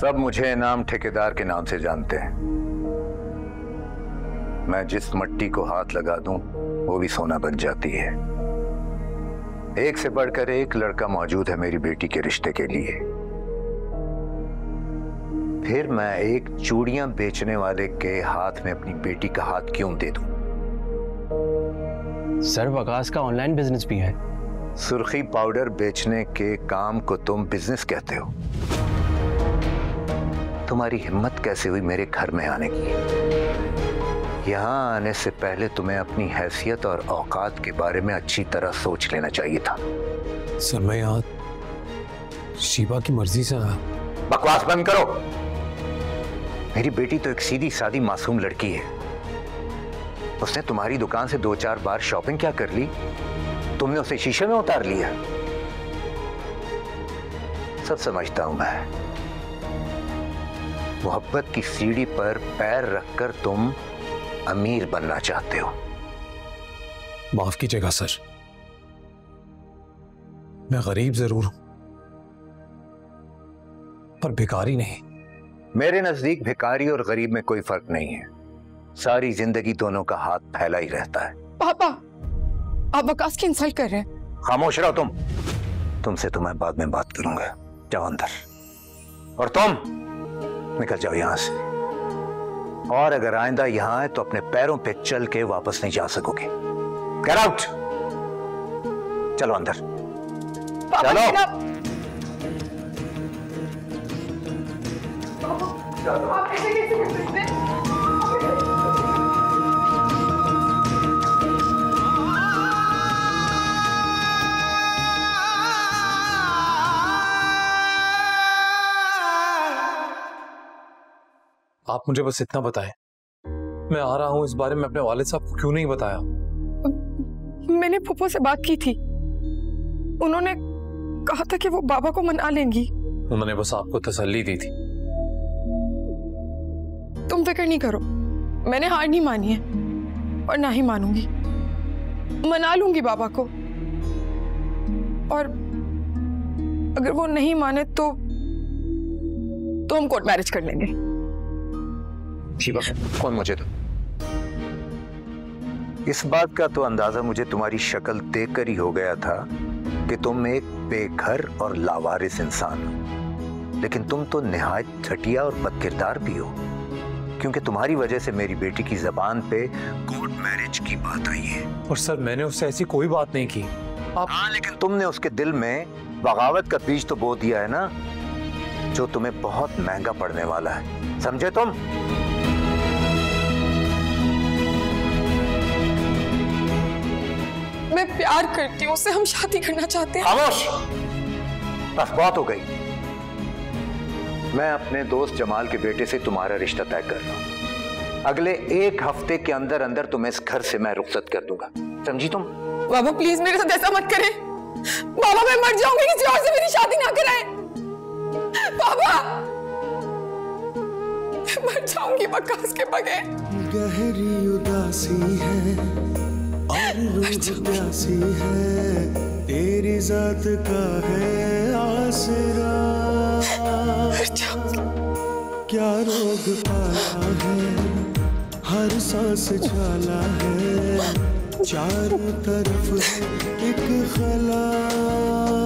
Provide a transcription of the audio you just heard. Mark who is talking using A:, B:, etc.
A: सब मुझे इनाम ठेकेदार के नाम से जानते हैं। मैं जिस मट्टी को हाथ लगा दूं वो भी सोना बन जाती है। एक से बढ़कर एक लड़का मौजूद है मेरी बेटी के रिश्ते के लिए। फिर मैं एक चूड़ियां बेचने वाले के हाथ में अपनी बेटी का हाथ क्यों दे दूं?
B: सर वकास का ऑनलाइन बिजनेस भी है।
A: सुर्खी पाउडर बेचने के काम को तुम बिजनेस कहते हो? तुम्हारी हिम्मत कैसे हुई मेरे घर में आने की? यहाँ आने से पहले तुम्हें अपनी हैसियत और औकात के बारे में अच्छी तरह सोच लेना चाहिए था।
C: सर मैं यहाँ शीबा की मर्जी से आया।
A: बकवास बंद करो। मेरी बेटी तो एक सीधी सादी मासूम लड़की है। उसने तुम्हारी दुकान से 2-4 बार शॉपिंग क्या कर ली? तुमने उसे शीशे में उतार लिया। सब समझता हूं मैं। मोहब्बत की सीढ़ी पर पैर रखकर तुम अमीर बनना चाहते हो।
C: माफ कीजिएगा सर, मैं गरीब जरूर हूं पर भिखारी नहीं।
A: मेरे नजदीक भिखारी और गरीब में कोई फर्क नहीं है। सारी जिंदगी दोनों का हाथ फैला ही रहता है।
D: पापा, आप वकास की इंसल्ट कर रहे हैं।
A: खामोश रहो तुम। तुमसे तो मैं बाद में बात करूंगा। जाओ अंदर। और तुम निकल जाओ यहां से। और अगर आइंदा यहां आए तो अपने पैरों पे चल के वापस नहीं जा सकोगे। Get out. चलो अंदर। चलो।
D: आप ऐसे कैसे कर सकते हैं?
C: आप मुझे बस इतना बताएं, मैं आ रहा हूं, इस बारे में अपने वालिद साहब को क्यों नहीं बताया?
D: मैंने फूफो से बात की थी। उन्होंने कहा था कि वो बाबा को मना लेंगी।
C: उन्होंने बस आपको तसल्ली दी थी।
D: तुम फिक्र नहीं करो, मैंने हार नहीं मानी है और ना ही मानूंगी। मना लूंगी बाबा को। और अगर वो नहीं माने तो हम कोर्ट मैरिज कर लेंगे।
A: शीबा, कौन मुझे तो? इस बात का तो अंदाजा मुझे तुम्हारी शक्ल देखकर ही हो गया था कि तुम एक बेघर और लावारिस इंसान हो। लेकिन तुम तो निहायत घटिया और बदकिरदार भी हो, क्योंकि तुम्हारी वजह से मेरी बेटी की जबान पे कोर्ट मैरिज की बात आई है।
C: और सर मैंने उससे ऐसी कोई बात नहीं की।
A: हाँ, लेकिन तुमने उसके दिल में बगावत का बीज तो बो दिया है ना, जो तुम्हें बहुत महंगा पड़ने वाला है। समझे तुम?
D: मैं प्यार करती हूँ उससे, हम शादी करना चाहते हैं।
A: खामोश। बस बात हो गई। मैं अपने दोस्त जमाल के बेटे से तुम्हारा रिश्ता तय कर रहा हूँ। अगले 1 हफ्ते के अंदर अंदर तुम्हें इस घर से मैं रुखसत कर दूंगा। समझी तुम?
D: बाबा प्लीज मेरे साथ ऐसा मत करें। बाबा मैं मर जाऊंगी, किसी और से मेरी शादी ना कराएं। बाबा मैं मर जाऊंगी वकास के बगैर।
E: गहरी उदासी है और रूह प्यासी है, तेरी जात का है आसरा। क्या रोग पाला है, हर सांस झाला है, चारों तरफ है एक खला।